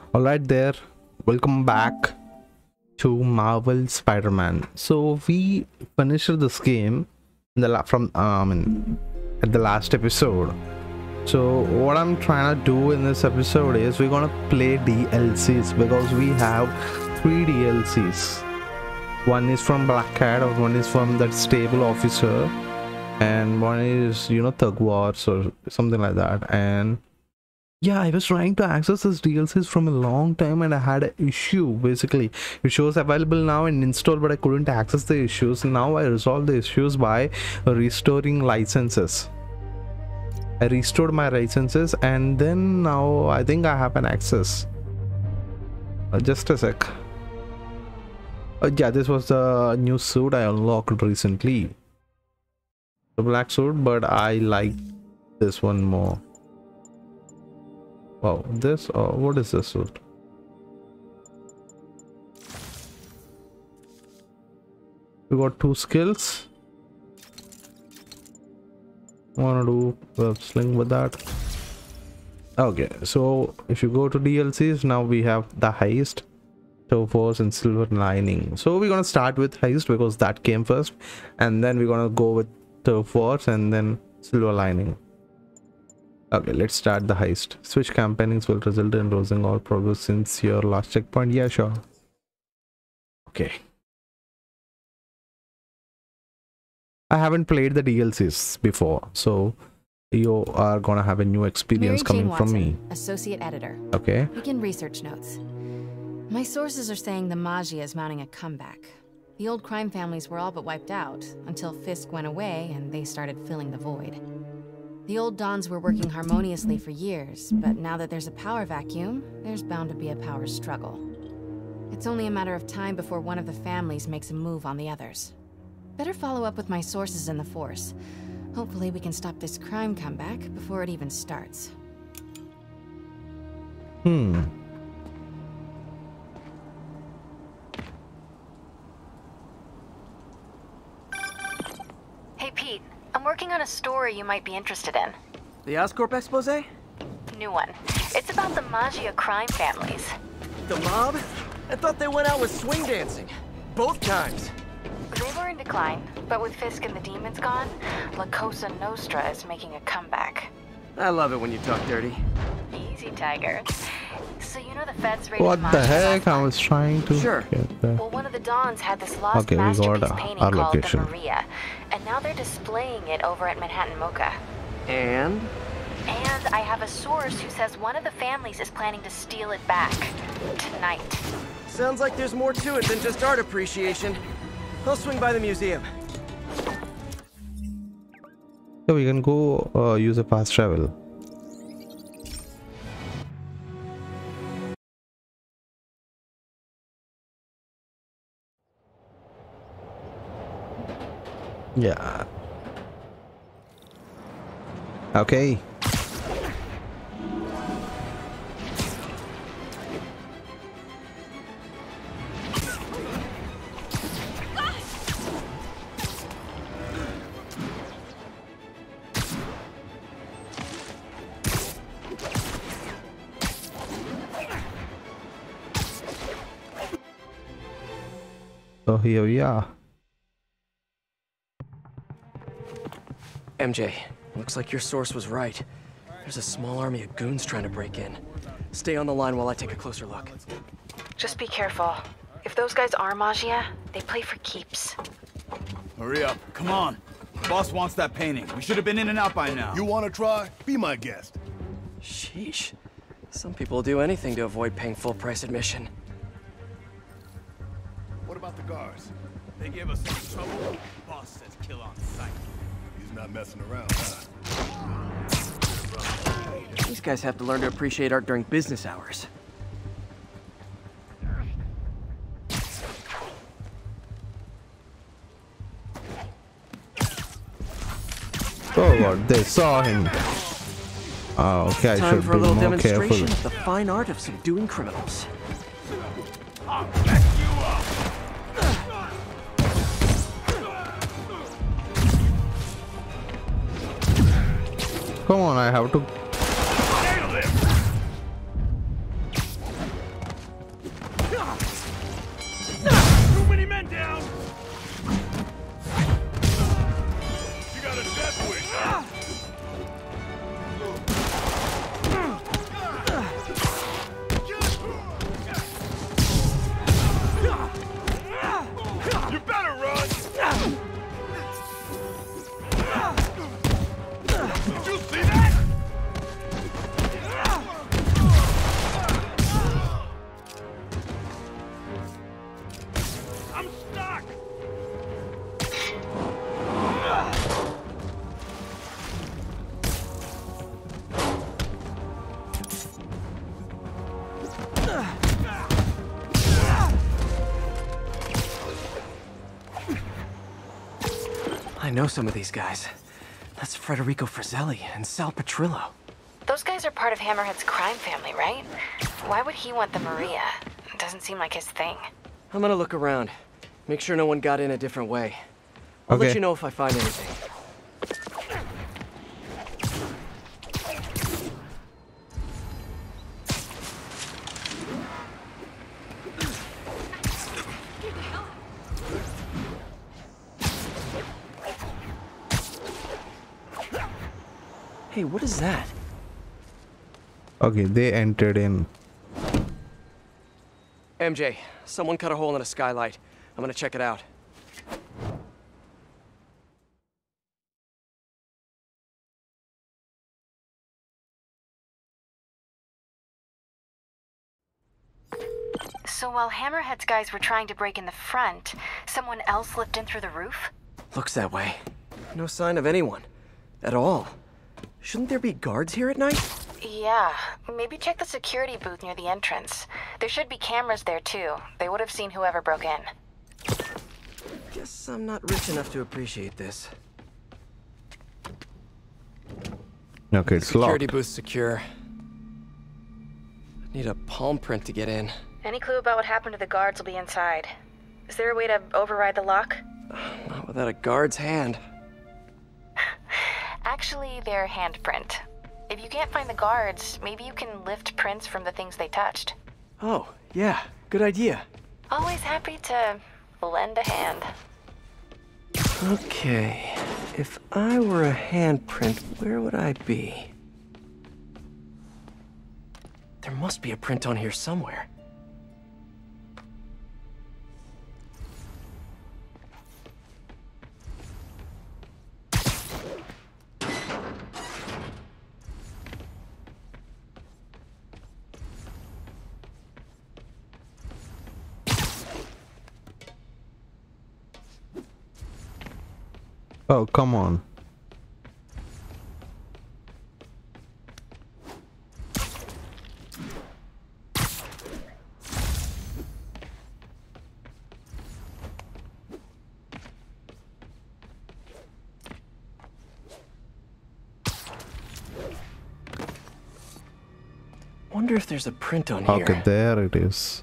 Alright there, welcome back to Marvel Spider-Man. So we finished this game in the at the last episode. So what I'm trying to do in this episode is we're gonna play DLCs because we have 3 DLCs. One is from Black Cat, or one is from that stable officer, and one is, you know, Thug Wars or something like that. And yeah, I was trying to access this DLCs from a long time and I had an issue. Basically, it shows available now and install, but I couldn't access the issues. Now I resolved the issues by restoring licenses. I restored my licenses and then now I think I have an access. Just a sec. Yeah, this was the new suit I unlocked recently. The black suit, but I like this one more. Wow, this or what is this suit? We got 2 skills. Wanna do web sling with that? Okay, so if you go to DLCs, now we have the heist, Tow Force, and Silver Lining. So we're gonna start with heist because that came first, and then we're gonna go with Tow Force and then Silver Lining. Okay, let's start the heist. Switch campaignings will result in losing all progress since your last checkpoint. Yeah, sure. Okay. I haven't played the DLCs before, so you are gonna have a new experience coming from me. Associate editor. Okay. Begin research notes. My sources are saying the Magia is mounting a comeback. The old crime families were all but wiped out until Fisk went away and they started filling the void. The old Dons were working harmoniously for years, but now that there's a power vacuum, there's bound to be a power struggle. It's only a matter of time before one of the families makes a move on the others. Better follow up with my sources in the Force. Hopefully we can stop this crime comeback before it even starts. Hey Pete, I'm working on a story you might be interested in. The Oscorp expose? New one. It's about the Magia crime families. The mob? I thought they went out with swing dancing. Both times. They were in decline, but with Fisk and the demons gone, La Cosa Nostra is making a comeback. I love it when you talk dirty. Easy, Tiger. So you know the feds raided What the heck? I was trying to get the... Well, one of the Dons had this lost Okay, we got masterpiece painting our called location. the Maria, and now they're displaying it over at Manhattan Mocha. And? And I have a source who says one of the families is planning to steal it back tonight. Sounds like there's more to it than just art appreciation. I'll swing by the museum. So we can go use a fast travel. Yeah. Okay. So here we are. MJ, looks like your source was right. There's a small army of goons trying to break in. Stay on the line while I take a closer look. Just be careful. If those guys are Magia, they play for keeps. Hurry up, come on. Boss wants that painting. We should have been in and out by now. You want to try? Be my guest. Sheesh. Some people will do anything to avoid paying full price admission. What about the guards? They gave us some trouble. Boss says kill on sight. He's not messing around, huh? These guys have to learn to appreciate art during business hours. Oh god, they saw him. Oh, okay, I Time should for be a little more demonstration careful. of the fine art of subduing criminals. Come on, I have to I know some of these guys. That's Federico Fratelli and Sal Petrillo. Those guys are part of Hammerhead's crime family, right? Why would he want the Maria? It doesn't seem like his thing. I'm gonna look around. Make sure no one got in a different way. I'll let Okay. you know if I find anything. Hey, what is that? Okay, they entered in. MJ, someone cut a hole in a skylight. I'm gonna check it out. So while Hammerhead's guys were trying to break in the front, someone else slipped in through the roof? Looks that way. No sign of anyone. At all. Shouldn't there be guards here at night? Yeah, maybe check the security booth near the entrance. There should be cameras there too. They would have seen whoever broke in. Guess I'm not rich enough to appreciate this. Okay, it's Security locked. booth secure. Need a palm print to get in. Any clue about what happened to the guards will be inside. Is there a way to override the lock? Not without a guard's hand. Actually, their handprint. If you can't find the guards, maybe you can lift prints from the things they touched. Oh, yeah, good idea. Always happy to lend a hand. Okay, if I were a handprint, where would I be? There must be a print on here somewhere. Oh, come on. Wonder if there's a print on here. Okay, there it is.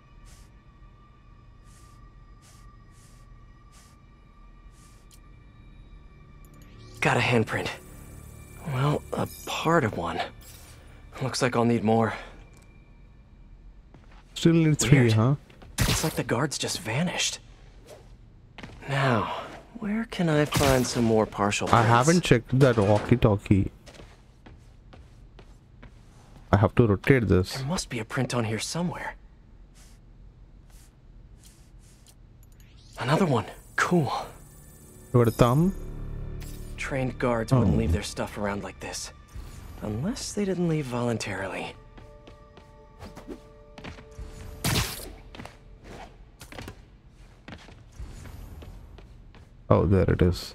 Got a handprint. Well, a part of one. Looks like I'll need more. Still need 3, Weird. huh? It's like the guards just vanished. Now, where can I find some more partial I prints? haven't checked that walkie-talkie. I have to rotate this. There must be a print on here somewhere. Another one. Cool. You got a thumb? Trained guards wouldn't leave their stuff around like this. Unless they didn't leave voluntarily. Oh, there it is.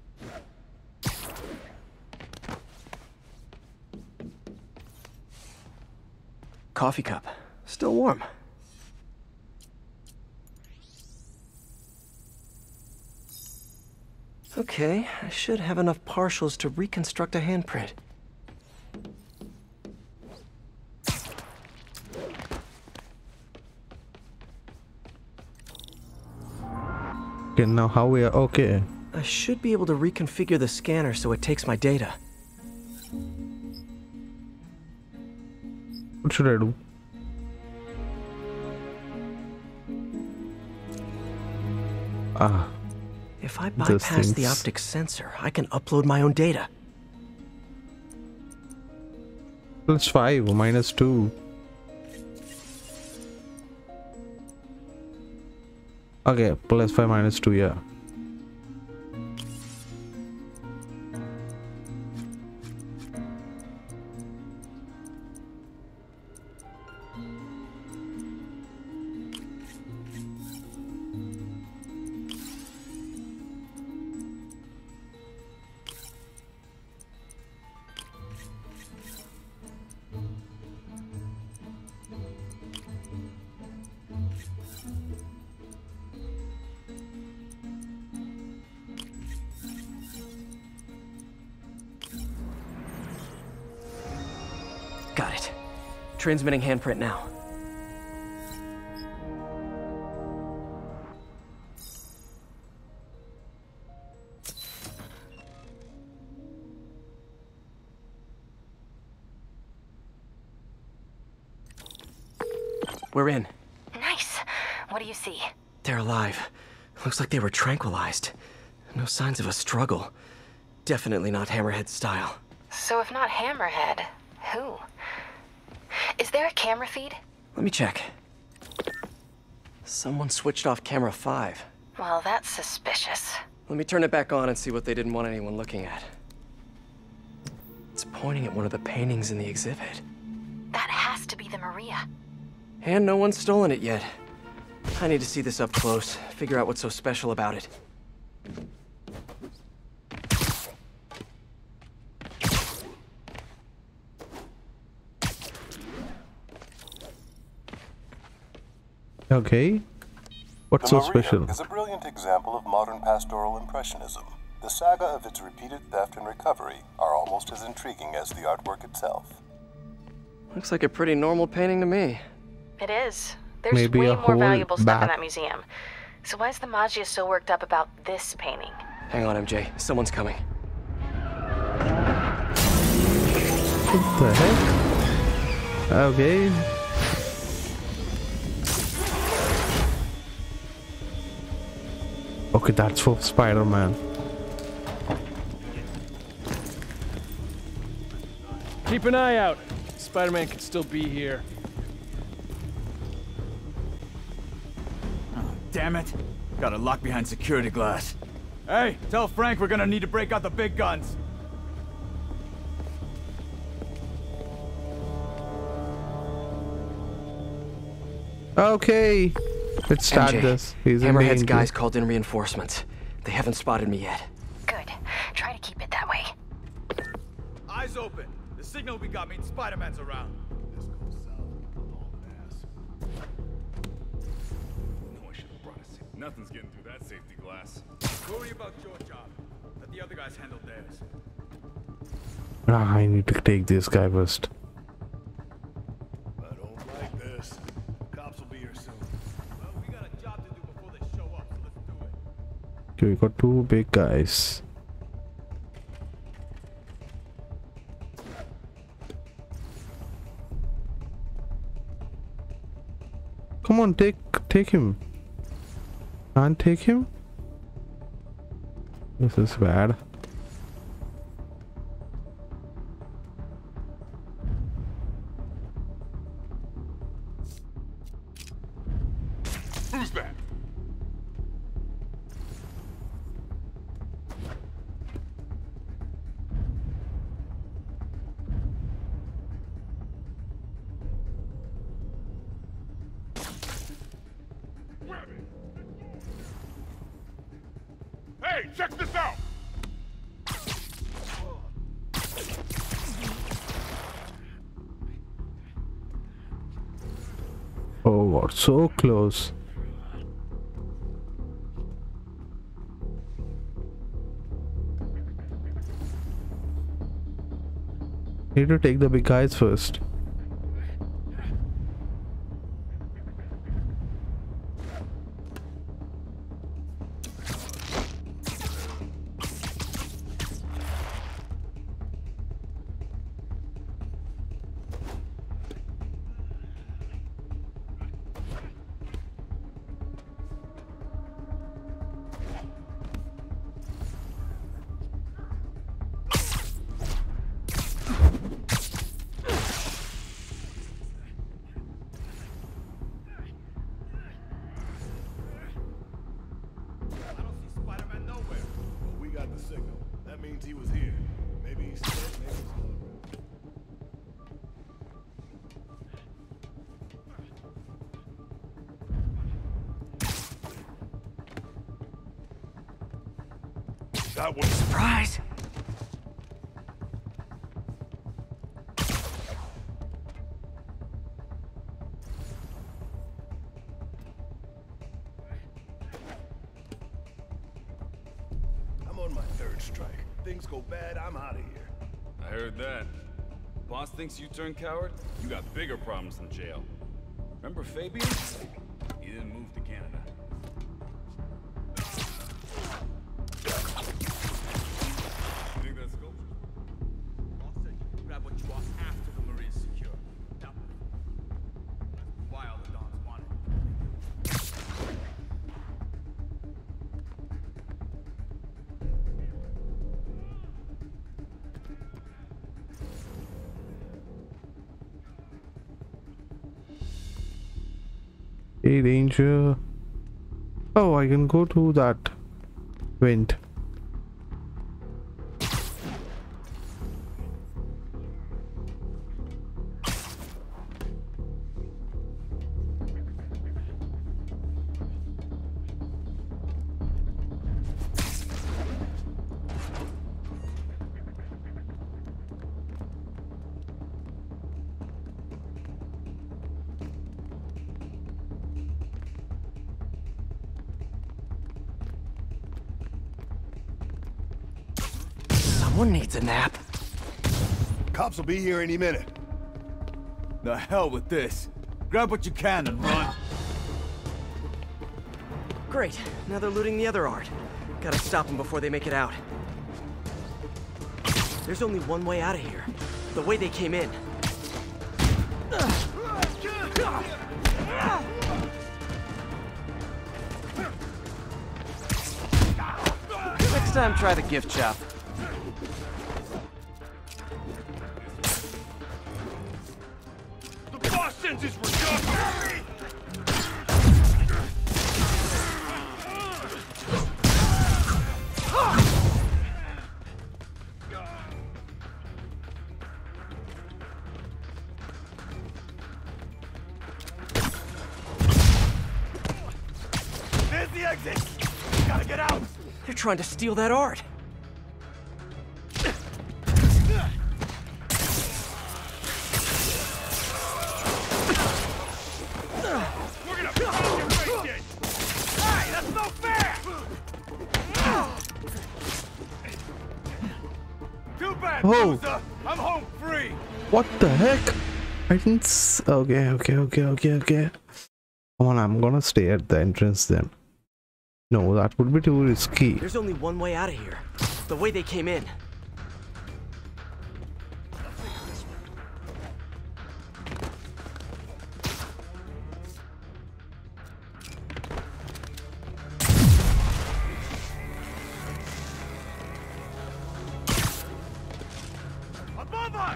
Coffee cup. Still warm. Okay, I should have enough partials to reconstruct a handprint. Okay, now how we are... Okay. I should be able to reconfigure the scanner so it takes my data. What should I do? Ah, If I Those bypass the things. optic sensor, I can upload my own data. +5, -2. Okay, +5, -2, yeah. Got it. Transmitting handprint now. We're in. Nice. What do you see? They're alive. Looks like they were tranquilized. No signs of a struggle. Definitely not Hammerhead style. So if not Hammerhead, who? Is there a camera feed? Let me check. Someone switched off camera 5. Well, that's suspicious. Let me turn it back on and see what they didn't want anyone looking at. It's pointing at one of the paintings in the exhibit. That has to be the Maria. And no one's stolen it yet. I need to see this up close, figure out what's so special about it. Okay. What's so The Maria special? is a brilliant example of modern pastoral impressionism. The saga of its repeated theft and recovery are almost as intriguing as the artwork itself. Looks like a pretty normal painting to me. It is. There's Maybe way a more whole valuable stuff in back- that museum. So why is the Maggia so worked up about this painting? Hang on, MJ. Someone's coming. What the heck? Okay. Okay, that's for Spider-Man. Keep an eye out. Spider-Man could still be here. Damn it. Got it locked behind security glass. Hey, tell Frank we're gonna need to break out the big guns. Okay. Let's start MJ, this. He's in Hammerhead's danger. guys called in reinforcements. They haven't spotted me yet. Good. Try to keep it that way. Eyes open. The signal we got means Spider-Man's around. This goes south. All ass. No, I should have brought a safety. Nothing's getting through that safety glass. Worry about your job. Let the other guys handle theirs. Ah, I need to take this guy first. I don't like this. Cops will be here soon. Well, we got a job to do before they show up, so let's do it. Okay, we got two big guys. Come on, take him. Can't take him? This is bad. Who's that? Hey, check this out! Oh god, so close. Need to take the big guys first. I don't see Spider-Man nowhere. Well, we got the signal. That means he was here. Maybe he's dead, maybe he's still around. That was Surprise! I'm on my third strike. Things go bad, I'm out of here. I heard that. Boss thinks you turned coward? You got bigger problems than jail. Remember Fabian? He didn't move to Canada. You think that's sculpture? Boss said you can grab what you want after the marine's secure. Now, that's why all the Dons want it. Hey, danger. Oh, I can go to that vent. Someone needs a nap. Cops will be here any minute. The hell with this. Grab what you can and run. Great. Now they're looting the other art. Gotta stop them before they make it out. There's only one way out of here. The way they came in. Next time, try the gift shop. The boss sends his reduction! There's the exit! Gotta get out! They're trying to steal that art. We're gonna pound your face in! Hey, that's no fair! Too bad, Oh. loser! I'm home free! What the heck? I didn't okay. Come on, I'm gonna stay at the entrance then. No, that would be too risky. There's only one way out of here. The way they came in. Above us!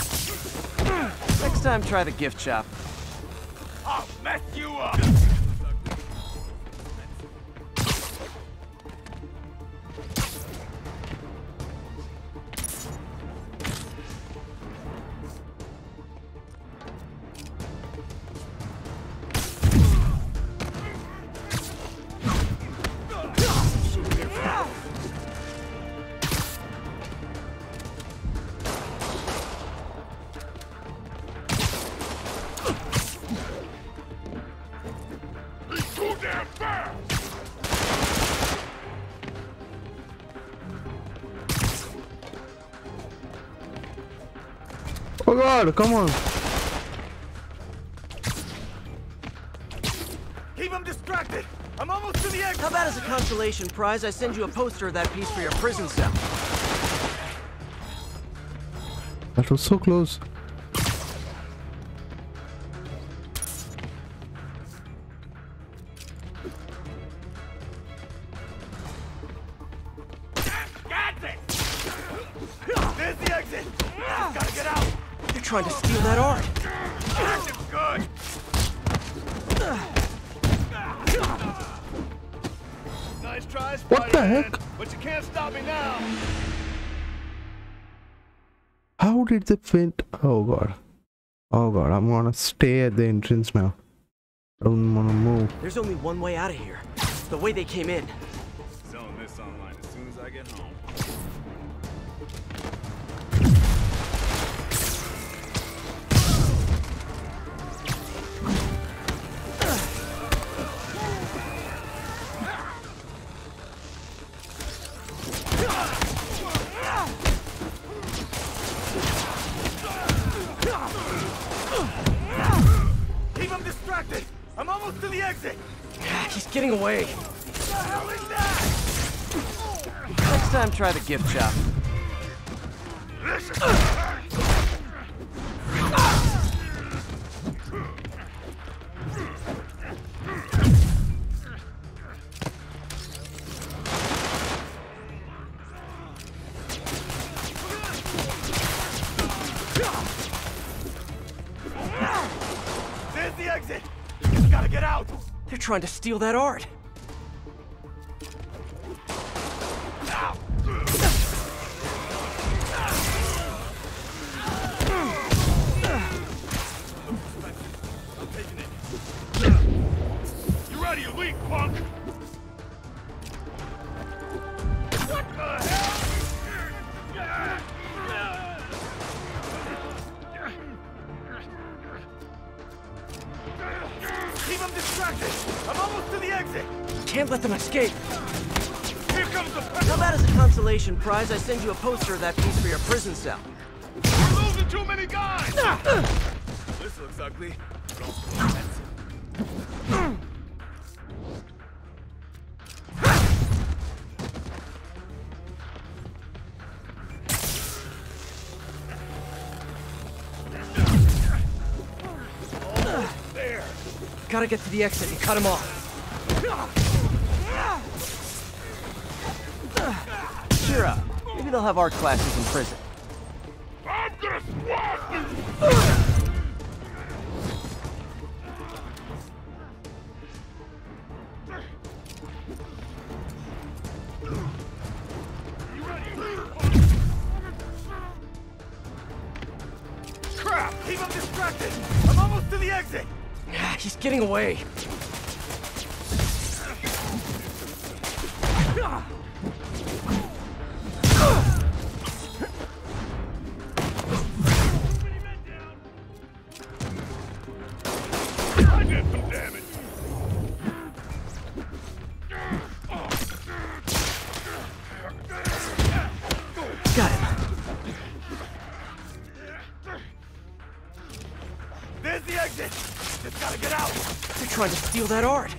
Next time, try the gift shop. I'll mess you up! Too damn fast! Oh god, come on. Keep him distracted! I'm almost to the exit! How about as a consolation prize, I send you a poster of that piece for your prison cell? That was so close. That's it! There's the exit! Gotta get out! They're trying to steal that art. Action's good! Nice try, What the Spider-Man, heck? but you can't stop me now! How did they fit? Oh god. Oh god, I'm gonna stay at the entrance now. I don't wanna move. There's only one way out of here. The way they came in. Selling this online as soon as I get home. distracted! I'm almost to the exit! He's getting away. What the hell is that? Next time, try the gift shop. There's the exit! You gotta get out! They're trying to steal that art. You ready, you weak punk? What the hell? Keep him distracted! I'm almost to the exit! Can't let them escape. Here comes the How about as a consolation prize, I send you a poster of that piece for your prison cell? We're losing too many guys! This looks ugly. There! Gotta get to the exit and cut him off. Cheer up. Maybe they'll have art classes in prison. I'm gonna squash you! Crap! Keep him distracted! I'm almost to the exit! He's getting away. I did some damage! Got him. There's the exit! Just gotta get out! They're trying to steal that art.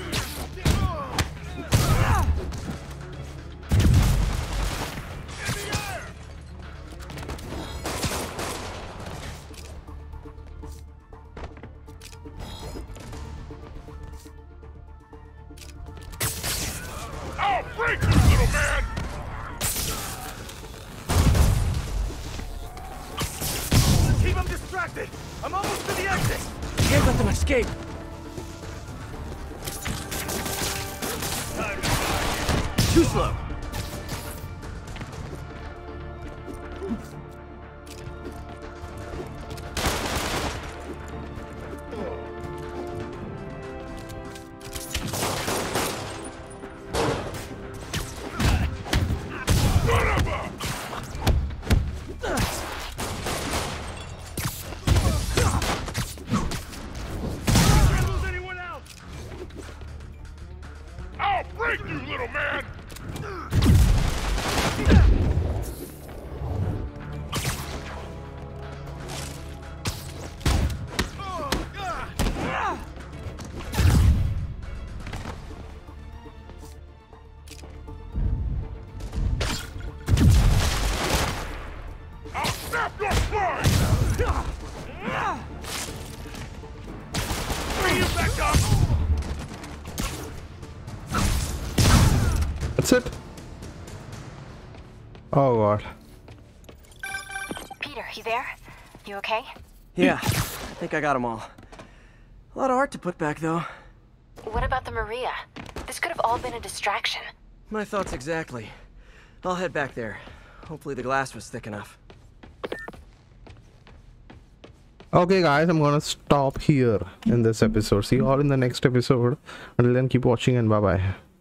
I'll break you, little man! Keep him distracted! I'm almost to the exit! Can't let them escape. Too slow. Can't lose anyone else! I'll break you, little man! I'll snap your spine! Bring you back up! That's it. Oh god. Peter, you there? You okay? Yeah, I think I got them all. A lot of art to put back, though. What about the Maria? This could have all been a distraction. My thoughts exactly. I'll head back there. Hopefully the glass was thick enough. Okay guys, I'm gonna stop here in this episode. See you all in the next episode. Until then, keep watching and bye bye.